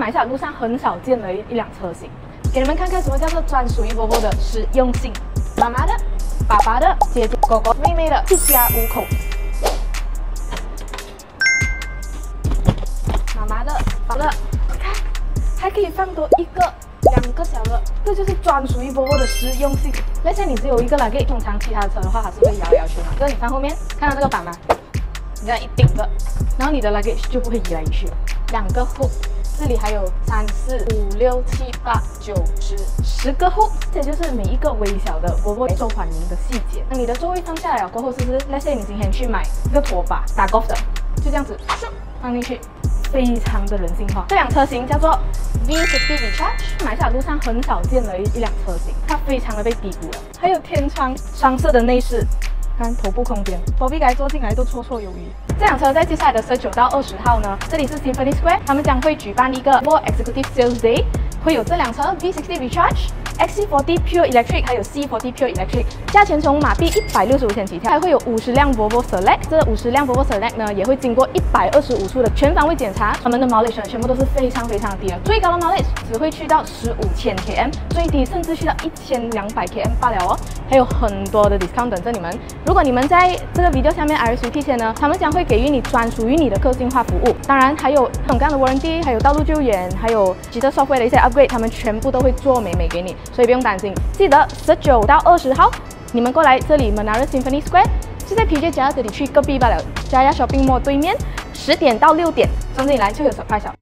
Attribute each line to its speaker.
Speaker 1: 来西亚路上很少见的一辆车型，给你们看看什么叫做专属于 Volvo 的实用性。妈妈的、爸爸的、姐姐、哥哥、妹妹的，一家5口。妈妈的、爸爸的，看，还可以放多1个、2个小的，这就是专属于 Volvo 的实用性。那像你只有1个luggage，通常其他的车的话，它是会摇来摇去嘛。这你看后面，看到这个板吗？你这样一顶着，然后你的 luggage 就不会移来移去了。2个 hook， 这里还有3、4、5、6、7、8、9、10个 hook， 这就是每一个微小的 Volvo 受欢迎的细节。那你的座位放下来了过后，是不是 ？Let's say 你今天去买一个拖把打 golf 的，就这样子放进去，非常的人性化。这辆车型叫做 V60 Recharge， 马来西亚路上很少见的一辆车型，它非常的被低估了。还有天窗双色的内饰。看头部空间 ，Bobby 该坐进来都绰绰有余。这辆车在接下来的19到20号呢，这里是 Symphony Square， 他们将会举办一个 Volvo Executive Sales Day， 会有这辆车 V60 Recharge、XC40 Pure Electric 还有 C40 Pure Electric， 价钱从马币165千起跳，还会有50辆 Volvo Select， 这50辆 Volvo Select 呢也会经过125处的全方位检查，他们的 mileage 全部都是非常低的，最高的 mileage 只会去到15000 km， 最低甚至去到1200 km 罢了哦，还有很多的 discount 等着你们。如果你们在这个 video 下面 RSVP 前呢，他们将会给予你专属于你的个性化服务。当然还有各种各样的 warranty， 还有道路救援，还有其他 software 的一些 upgrade， 他们全部都会做美给你，所以不用担心。记得19到20号，你们过来这里 Menara Symphony Square， 就在 PJ 家这里去隔壁罢了，Jaya Shopping Mall 对面，10点到6点，从这里来就有 surprise 了。